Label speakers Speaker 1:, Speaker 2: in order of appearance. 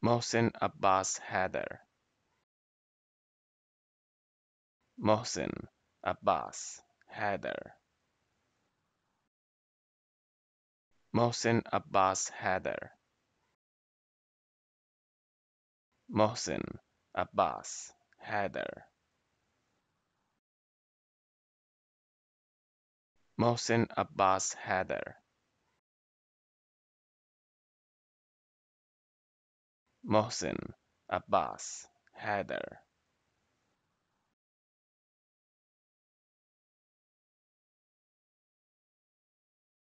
Speaker 1: Mohsin Abbas Haider. Mohsin Abbas Haider. Mohsin Abbas Haider. Mohsin Abbas Haider. Mohsin Abbas Haider. Mohsin Abbas Haider.